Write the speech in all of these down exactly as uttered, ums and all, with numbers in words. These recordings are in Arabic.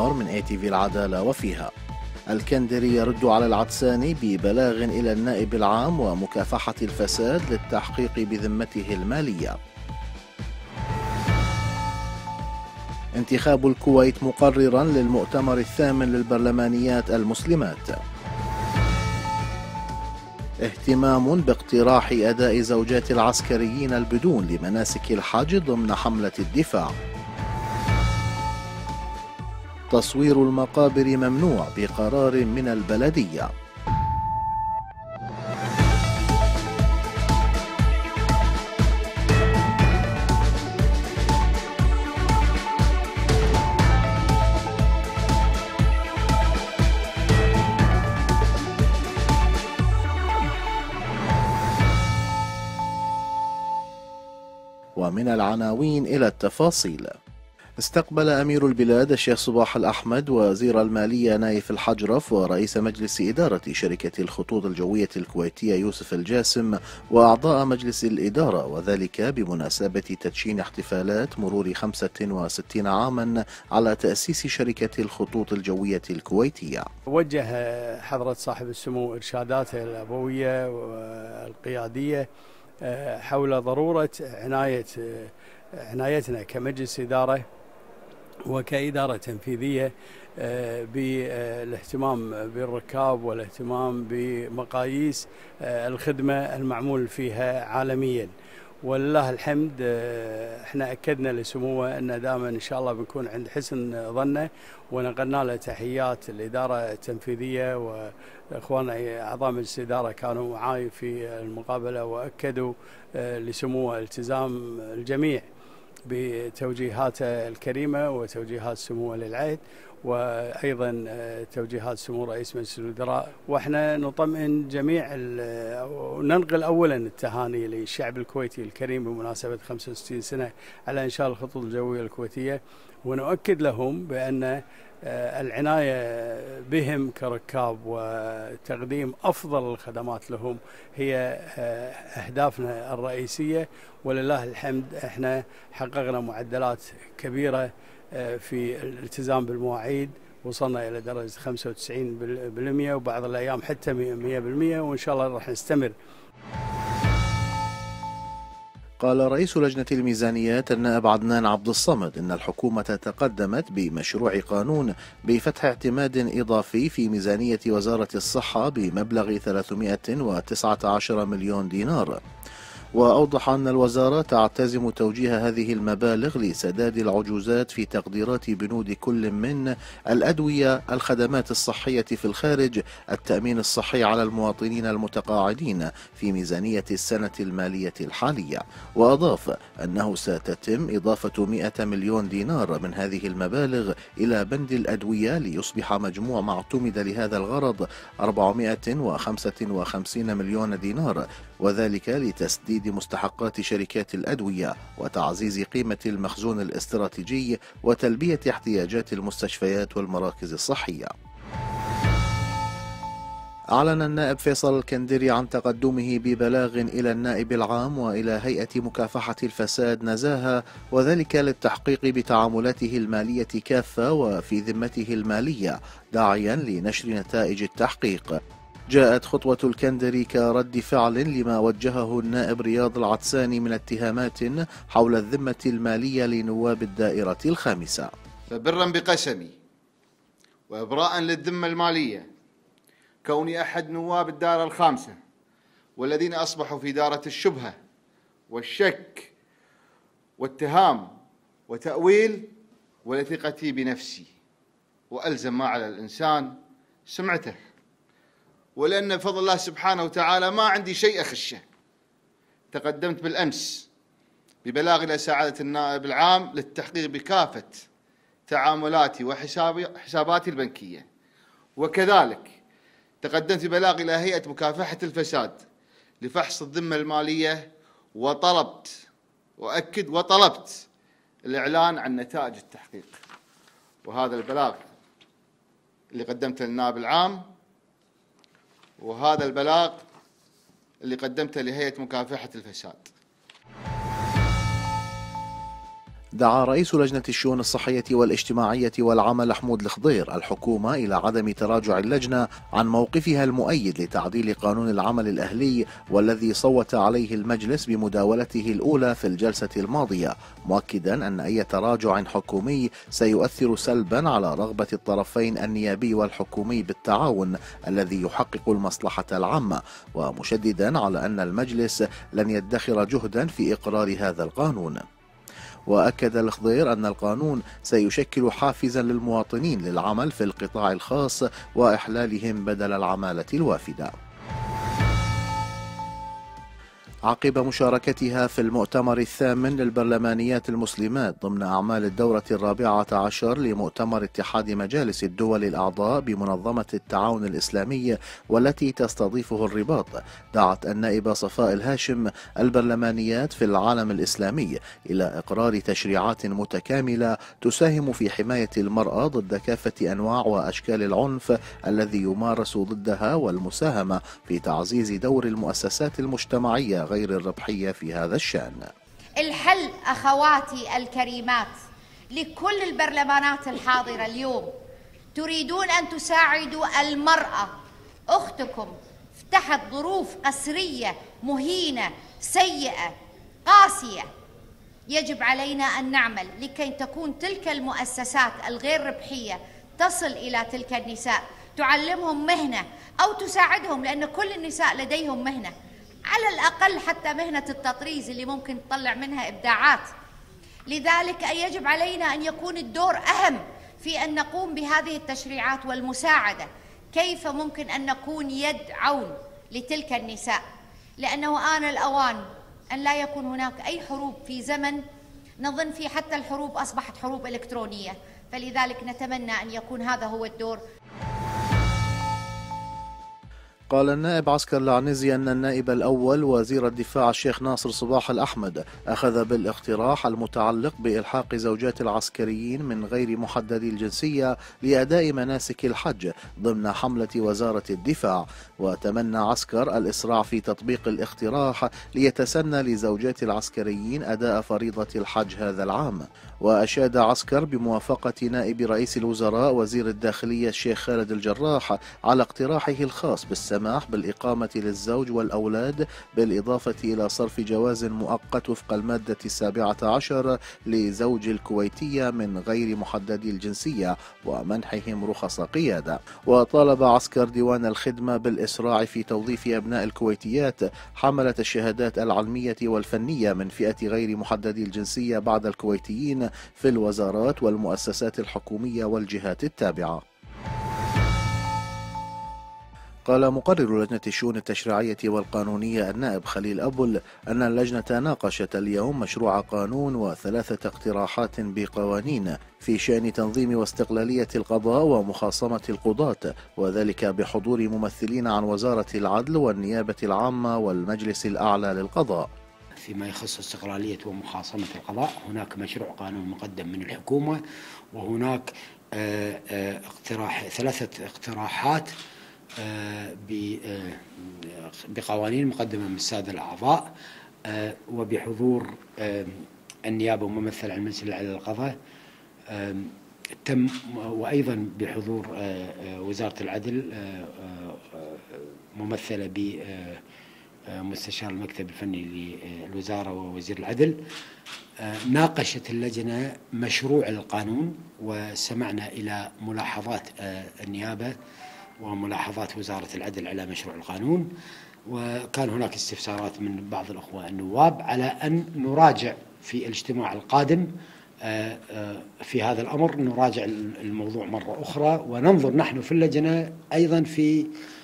عمار من اي تي في العدالة وفيها. الكندري يرد على العدساني ببلاغ إلى النائب العام ومكافحة الفساد للتحقيق بذمته المالية. انتخاب الكويت مقررا للمؤتمر الثامن للبرلمانيات المسلمات. اهتمام باقتراح أداء زوجات العسكريين البدون لمناسك الحج ضمن حملة الدفاع. تصوير المقابر ممنوع بقرار من البلدية. ومن العناوين إلى التفاصيل. استقبل أمير البلاد الشيخ صباح الأحمد وزير المالية نايف الحجرف ورئيس مجلس إدارة شركة الخطوط الجوية الكويتية يوسف الجاسم وأعضاء مجلس الإدارة، وذلك بمناسبة تدشين احتفالات مرور خمسة وستين عاما على تأسيس شركة الخطوط الجوية الكويتية. وجه حضرة صاحب السمو إرشاداته الأبوية والقيادية حول ضرورة عناية عنايتنا كمجلس إدارة وكإدارة تنفيذية بالاهتمام بالركاب والاهتمام بمقاييس الخدمة المعمول فيها عالميا. ولله الحمد احنا أكدنا لسموه أن دائما إن شاء الله بنكون عند حسن ظنه، ونقلنا له تحيات الإدارة التنفيذية، وإخواننا أعضاء مجلس الإدارة كانوا معاي في المقابلة وأكدوا لسموه التزام الجميع بتوجيهاته الكريمة وتوجيهات سموه للعهد، وأيضا توجيهات سمو رئيس مجلس الوزراء. واحنا نطمئن جميع وننقل أولا التهاني للشعب الكويتي الكريم بمناسبة خمسة وستين سنة على إنشاء الخطوط الجوية الكويتية، ونؤكد لهم بأن العناية بهم كركاب وتقديم أفضل الخدمات لهم هي أهدافنا الرئيسية. ولله الحمد احنا حققنا معدلات كبيرة في الالتزام بالمواعيد، وصلنا إلى درجة خمسة وتسعين بالمئة وبعض الأيام حتى مئة بالمئة، وإن شاء الله راح نستمر. قال رئيس لجنة الميزانيات النائب عدنان عبد الصمد إن الحكومة تقدمت بمشروع قانون بفتح اعتماد إضافي في ميزانية وزارة الصحة بمبلغ ثلاثمئة وتسعة عشر مليون دينار. وأوضح أن الوزارة تعتزم توجيه هذه المبالغ لسداد العجوزات في تقديرات بنود كل من الأدوية، الخدمات الصحية في الخارج، التأمين الصحي على المواطنين المتقاعدين في ميزانية السنة المالية الحالية. وأضاف أنه ستتم إضافة مئة مليون دينار من هذه المبالغ إلى بند الأدوية ليصبح مجموع ما اعتمد لهذا الغرض أربعمئة وخمسة وخمسين مليون دينار، وذلك لتسديد مستحقات شركات الأدوية وتعزيز قيمة المخزون الاستراتيجي وتلبية احتياجات المستشفيات والمراكز الصحية. أعلن النائب فيصل الكندري عن تقدمه ببلاغ إلى النائب العام وإلى هيئة مكافحة الفساد نزاهة، وذلك للتحقيق بتعاملاته المالية كافة وفي ذمته المالية، داعيا لنشر نتائج التحقيق. جاءت خطوة الكندري كرد فعل لما وجهه النائب رياض العدساني من اتهامات حول الذمة المالية لنواب الدائرة الخامسة. فبرا بقسمي وإبراء للذمة المالية كوني أحد نواب الدائرة الخامسة والذين أصبحوا في دائرة الشبهة والشك واتهام وتأويل، ولثقتي بنفسي وألزم ما على الإنسان سمعته، ولأن بفضل الله سبحانه وتعالى ما عندي شيء أخشه. تقدمت بالأمس ببلاغ إلى سعادة النائب العام للتحقيق بكافة تعاملاتي وحساباتي البنكية، وكذلك تقدمت ببلاغ إلى هيئة مكافحة الفساد لفحص الذمة المالية، وطلبت وأكد وطلبت الإعلان عن نتائج التحقيق. وهذا البلاغ اللي قدمته للنائب العام، وهذا البلاغ اللي قدمته لهيئة مكافحة الفساد. دعا رئيس لجنة الشؤون الصحية والاجتماعية والعمل حمود الخضير الحكومة إلى عدم تراجع اللجنة عن موقفها المؤيد لتعديل قانون العمل الأهلي والذي صوت عليه المجلس بمداولته الأولى في الجلسة الماضية، مؤكدا أن أي تراجع حكومي سيؤثر سلبا على رغبة الطرفين النيابي والحكومي بالتعاون الذي يحقق المصلحة العامة، ومشددا على أن المجلس لن يدخر جهدا في إقرار هذا القانون. وأكد الخضير أن القانون سيشكل حافزا للمواطنين للعمل في القطاع الخاص وإحلالهم بدل العمالة الوافدة. عقب مشاركتها في المؤتمر الثامن للبرلمانيات المسلمات ضمن أعمال الدورة الرابعة عشر لمؤتمر اتحاد مجالس الدول الأعضاء بمنظمة التعاون الإسلامي والتي تستضيفه الرباط، دعت النائبة صفاء الهاشم البرلمانيات في العالم الإسلامي إلى إقرار تشريعات متكاملة تساهم في حماية المرأة ضد كافة أنواع وأشكال العنف الذي يمارس ضدها، والمساهمة في تعزيز دور المؤسسات المجتمعية غير الربحية في هذا الشأن. الحل أخواتي الكريمات لكل البرلمانات الحاضرة اليوم، تريدون أن تساعدوا المرأة أختكم تحت ظروف قسرية مهينة سيئة قاسية، يجب علينا أن نعمل لكي تكون تلك المؤسسات الغير ربحية تصل إلى تلك النساء، تعلمهم مهنة أو تساعدهم، لأن كل النساء لديهم مهنة، على الأقل حتى مهنة التطريز اللي ممكن تطلع منها إبداعات. لذلك يجب علينا أن يكون الدور أهم في أن نقوم بهذه التشريعات والمساعدة، كيف ممكن أن نكون يد عون لتلك النساء، لأنه آن الأوان أن لا يكون هناك أي حروب في زمن نظن فيه حتى الحروب أصبحت حروب إلكترونية، فلذلك نتمنى أن يكون هذا هو الدور. قال النائب عسكر العنزي أن النائب الأول وزير الدفاع الشيخ ناصر صباح الأحمد أخذ بالاقتراح المتعلق بإلحاق زوجات العسكريين من غير محددي الجنسية لأداء مناسك الحج ضمن حملة وزارة الدفاع، وتمنى عسكر الإسراع في تطبيق الاقتراح ليتسنى لزوجات العسكريين أداء فريضة الحج هذا العام. وأشاد عسكر بموافقة نائب رئيس الوزراء وزير الداخلية الشيخ خالد الجراح على اقتراحه الخاص بالسماح بالإقامة للزوج والأولاد، بالإضافة إلى صرف جواز مؤقت وفق المادة السابعة عشر لزوج الكويتية من غير محددي الجنسية ومنحهم رخص قيادة. وطالب عسكر ديوان الخدمة بالإسراع في توظيف أبناء الكويتيات حملة الشهادات العلمية والفنية من فئة غير محددي الجنسية بعد الكويتيين في الوزارات والمؤسسات الحكومية والجهات التابعة. قال مقرر لجنة الشؤون التشريعية والقانونية النائب خليل أبل أن اللجنة ناقشت اليوم مشروع قانون وثلاثة اقتراحات بقوانين في شأن تنظيم واستقلالية القضاء ومخاصمة القضاة، وذلك بحضور ممثلين عن وزارة العدل والنيابة العامة والمجلس الأعلى للقضاء. فيما يخص استقلالية ومخاصمة القضاء هناك مشروع قانون مقدم من الحكومة، وهناك اقتراح ثلاثة اقتراحات بقوانين مقدمة من السادة الأعضاء وبحضور النيابة وممثل عن المجلس الأعلى للقضاء، تم وأيضا بحضور وزارة العدل ممثلة ب مستشار المكتب الفني للوزارة ووزير العدل. ناقشت اللجنة مشروع القانون وسمعنا إلى ملاحظات النيابة وملاحظات وزارة العدل على مشروع القانون، وكان هناك استفسارات من بعض الأخوة النواب على أن نراجع في الاجتماع القادم في هذا الأمر، نراجع الموضوع مرة أخرى وننظر نحن في اللجنة أيضا في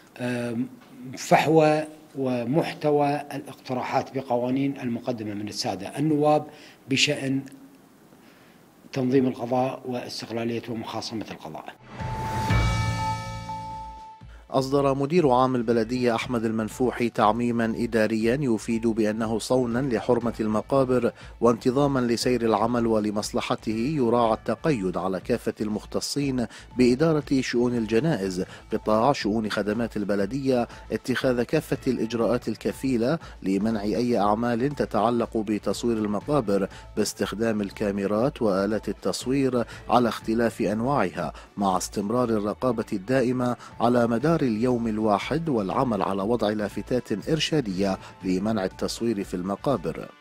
فحوى ومحتوى الاقتراحات بقوانين المقدمة من السادة النواب بشأن تنظيم القضاء واستقلالية ومخاصمة القضاء. أصدر مدير عام البلدية أحمد المنفوحي تعميما إداريا يفيد بأنه صونا لحرمة المقابر وانتظاما لسير العمل ولمصلحته يراعى التقيد على كافة المختصين بإدارة شؤون الجنائز قطاع شؤون خدمات البلدية اتخاذ كافة الإجراءات الكفيلة لمنع أي أعمال تتعلق بتصوير المقابر باستخدام الكاميرات وآلات التصوير على اختلاف أنواعها، مع استمرار الرقابة الدائمة على مدار اليوم الواحد والعمل على وضع لافتات إرشادية لمنع التصوير في المقابر.